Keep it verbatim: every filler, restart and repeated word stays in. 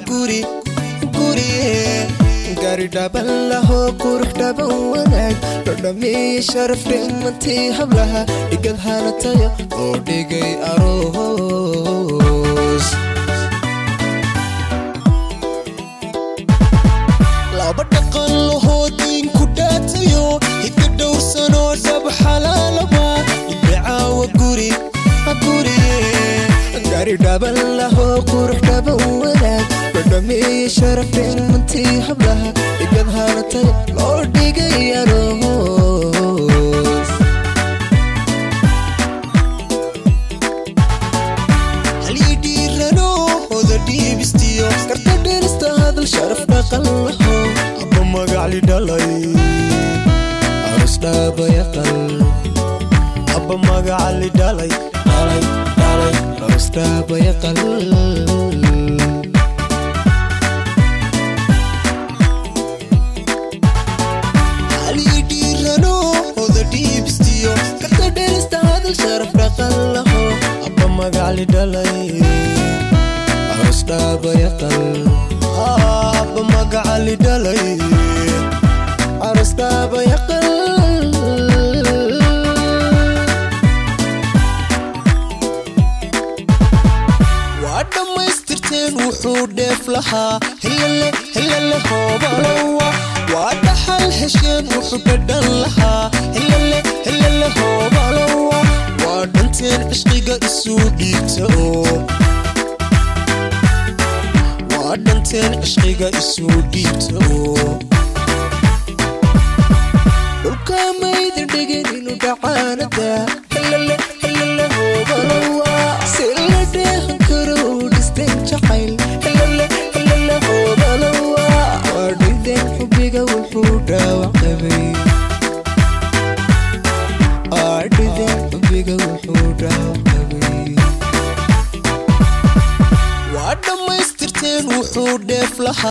guri guri gari dhaban laho qurux dhaban wanaag dhadhamiye sharaf dhimantii hablaha dhigad hanatayo oo dhigay aroos laba dhaqan lahoo diin ku dhaatayo hidda dhowrsanoo dhab xalaalaba dhibcaawa guri guri gari dhaban laho qurux dhaban wanaag dhadhamiye sharaf dhimantii hablaha dhigad hanatayo oo dhigay aroos halii dhiirano oda dhiibistiyo karta dherista hadal sharaf dhaqan laho abba magacli dhalay aroos dhaaba yaqal abba magacli dhalay dhalay dhalay aroos dhaaba yaqal مقعلي دلي عروس دابا يقل أبا مقعلي دلي عروس دابا يقل وعدا ما يسترتين وحود دفلها هلا اللي هلا اللي هو بلوة وعدا حل هشين وحود دلها هلا اللي هلا اللي هو بلوة وعدنتين عشقيقة isudhiibto waa dhanteen cishqiga isu dhiibto dhulka maydin dhigin inuu dhacaanada halale halale hoobalowa si la dheehan karo uu dhisteen jacayl halale halale hoobalowa waa dhideen xubiga wuxuu dhaawac qabay waa dhideen xubiga wuxuu dhaawac وعدا ما يسترتين وحود دفلها